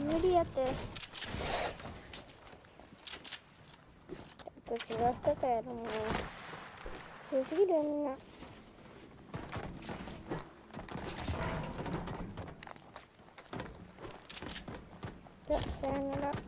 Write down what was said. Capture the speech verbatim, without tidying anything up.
Ini dia teh. Terus jelas tuh kayak rumah. Sisi dan nak. Tak sana nak.